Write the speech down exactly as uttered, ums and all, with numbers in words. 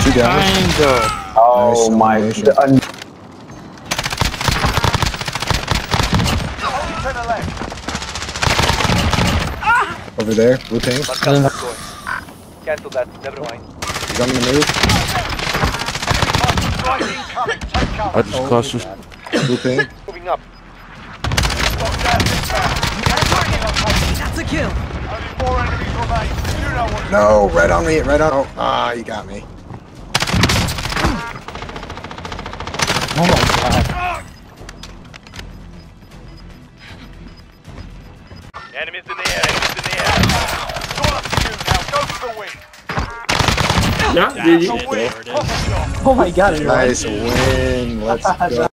Two down. Kinda. Oh Nice my. elimination. The, un Over there, blue ping. Cancel that. Never mind. He's on the move. I just cost us. Blue ping. Moving up. That's a kill. No, right on me, right on. Oh, ah, you got me. oh my god. Enemies in the air. Enemies in the air. It's all up to you now. Go for the win. Yeah, G G. Oh my god. Nice win. Let's go.